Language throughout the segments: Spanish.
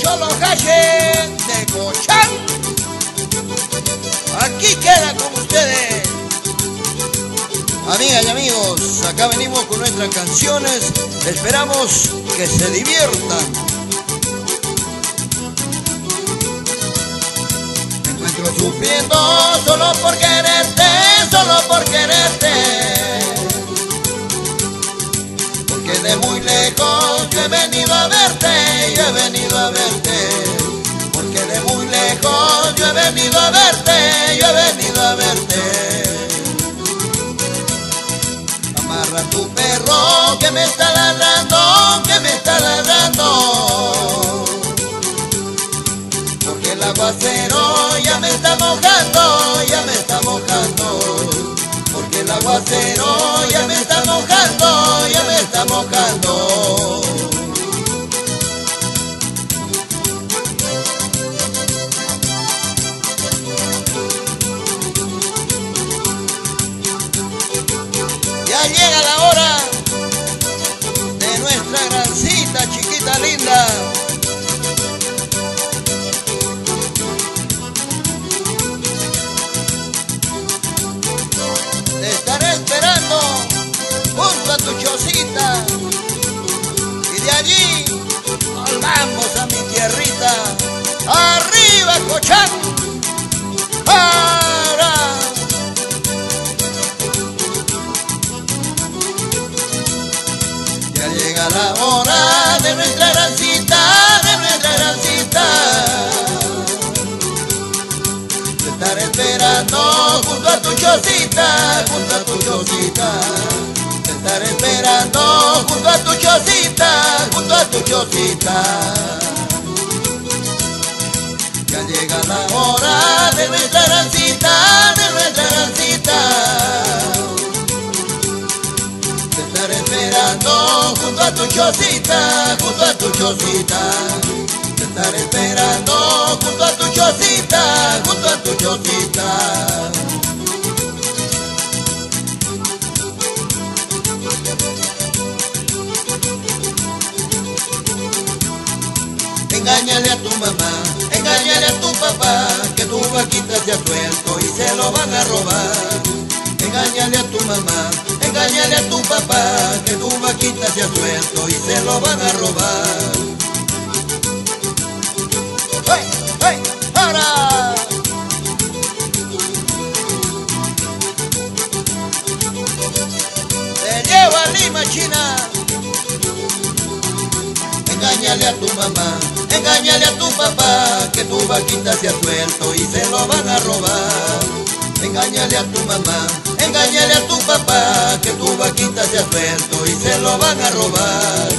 solo calle de Cochán. Aquí queda con ustedes. Amigas y amigos, acá venimos con nuestras canciones. Esperamos que se diviertan. Me encuentro sufriendo solo por quererte, solo por quererte. Porque de muy lejos yo he venido a verte, yo he venido a verte. Porque de muy lejos yo he venido a verte, yo he venido a verte. Amarra tu perro que me está ladrando, que me está ladrando. Porque el aguacero ya me está mojando, ya me está mojando. Porque el aguacero ya me está mojando, ya me está mojando. Ya llega la hora de nuestra grancita, chiquita linda. Te estaré esperando junto a tu chocita. Y de allí nos vamos a mi tierrita. ¡Arriba, Cochán! ¡Para! Ya llega la hora de nuestra grancita, de nuestra grancita. Te estaré esperando junto a tu chocita, junto a tu chocita. Te estaré esperando junto a tu chocita, junto a tu chocita. Ya llega la hora de nuestra grancita, de nuestra grancita. Te estaré esperando junto a tu chocita, junto a tu chocita. Te estaré esperando junto a tu chocita, junto a tu chocita. Engáñale a tu mamá, engáñale a tu papá, que tu vaquita se ha suelto y se lo van a robar. Engáñale a tu mamá, engáñale a tu papá, que tu vaquita se ha suelto y se lo van a robar. ¡Hey, hey, ahora! Te llevo a Lima, China. Engáñale a tu mamá, engáñale a tu papá, que tu vaquita se ha suelto y se lo van a robar. Engáñale a tu mamá, engáñale a tu papá, que tu vaquita se ha suelto y se lo van a robar.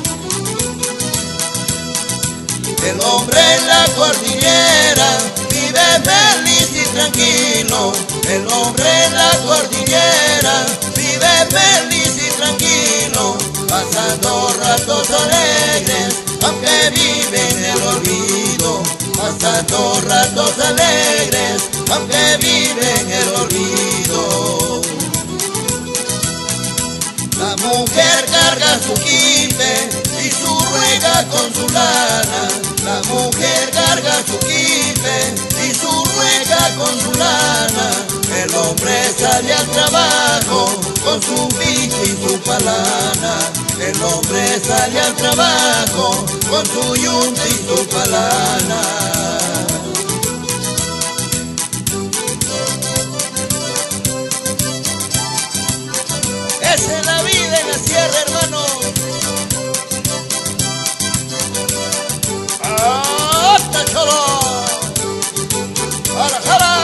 El hombre en la cordillera vive feliz y tranquilo. El hombre en la cordillera vive feliz y tranquilo, pasando ratos alegres, aunque vive en el olvido. Pasando ratos alegres, aunque vive en el olvido. La mujer carga su quife y su ruega con su lana. La mujer carga su quife y su ruega con su lana. El hombre sale al trabajo con su pico y su palana. El hombre sale al trabajo con su yunta y su palana. Esa es la vida en la sierra, hermano. ¡Hasta cholo! ¡Jala, jala!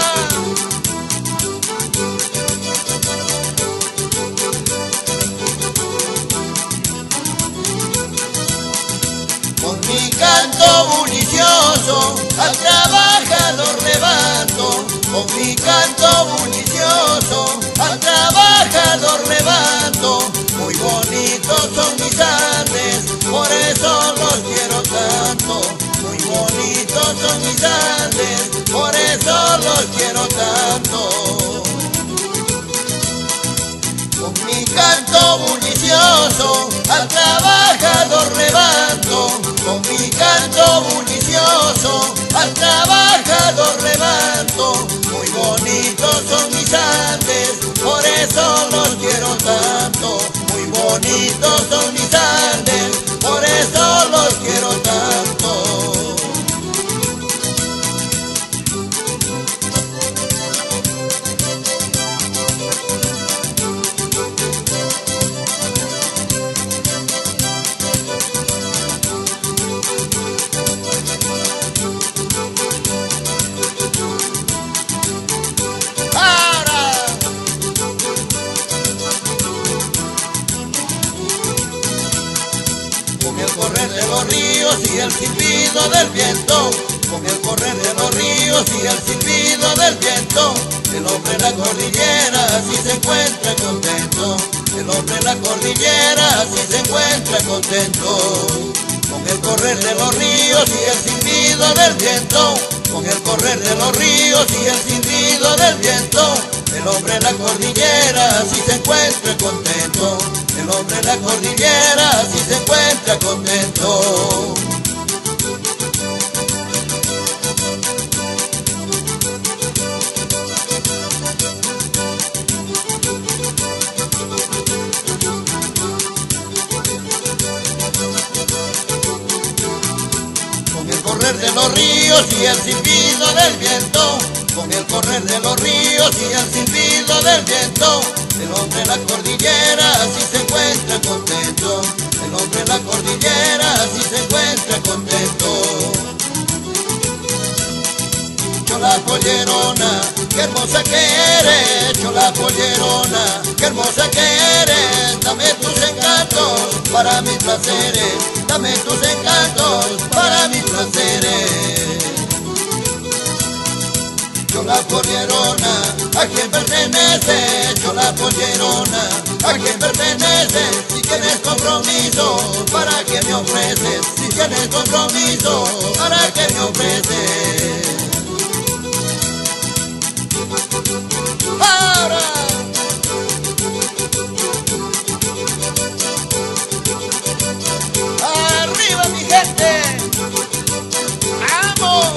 Con mi canto bullicioso al trabajador levanto. Con mi canto bullicioso al trabajador levanto. Muy bonitos son mis Andes, por eso los quiero tanto. Muy bonitos son mis Andes, por eso los quiero tanto. Con mi canto bullicioso al trabajador levanto. Con mi canto bullicioso orgulloso, al trabajador levanto. Muy bonitos son mis Andes, por eso los quiero tanto. Muy bonitos son mis Andes, por eso los quiero tanto. Con el correr de los ríos y el silbido del viento, con el correr de los ríos y el silbido del viento, el hombre en la cordillera así se encuentra contento. El hombre en la cordillera así se encuentra contento. Con el correr de los ríos y el silbido del viento, con el correr de los ríos y el silbido del viento, el hombre en la cordillera así se encuentra contento. El hombre en la cordillera así se encuentra contento. Con el correr de los ríos y el silbido del viento, con el correr de los ríos y el silbido del viento, el hombre en la cordillera así se encuentra contento. El hombre en la cordillera así se encuentra contento. Chola pollerona, qué hermosa que eres. Chola pollerona, qué hermosa que eres. Dame tus encantos para mis placeres. Dame tus encantos para mis placeres. Chola pollerona, ¿a quién pertenece? Chola pollerona, ¿a quién pertenece? Si tienes compromiso, ¿para qué me ofreces? Si tienes compromiso, ¿para qué me ofreces? ¡Ahora! ¡Arriba mi gente! ¡Vamos!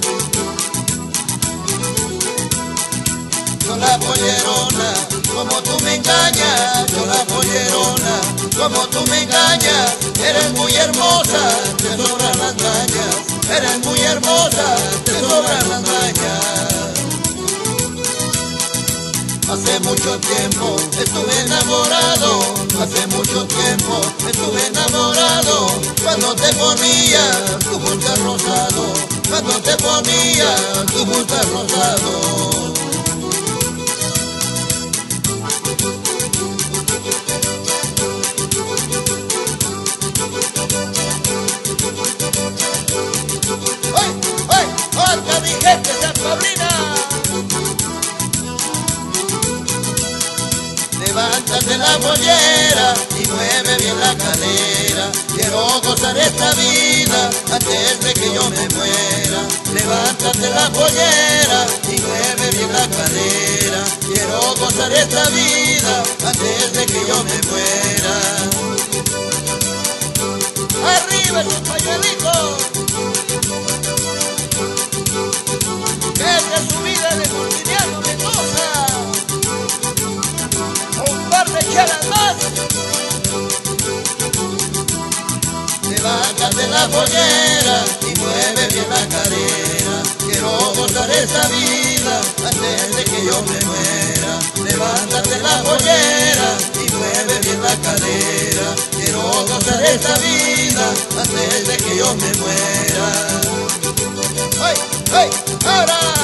Chola pollerona, como tú me engañas. Chola pollerona, como tú me engañas. Eres muy hermosa, te sobran las mañas. Eres muy hermosa, te sobran las mañas. Hace mucho tiempo estuve enamorado. Hace mucho tiempo estuve enamorado. Cuando te ponía tu busca rosado. Cuando te ponía tu busca rosado. Mi gente San Pablina, levántate la pollera y mueve bien la cadera. Quiero gozar esta vida antes de que yo me muera. Levántate la pollera y mueve bien la cadera. Quiero gozar esta vida antes de que yo me muera. Arriba esos pañuelitos. Esta es su vida de Justiniano Mendoza. Un par de chelas más. Levántate la pollera y mueve bien la cadera. Quiero gozar esta vida antes de que yo me muera. Levántate la pollera y mueve bien la cadera. Quiero gozar esta vida antes de que yo me muera. ¡Ay, ay, ahora!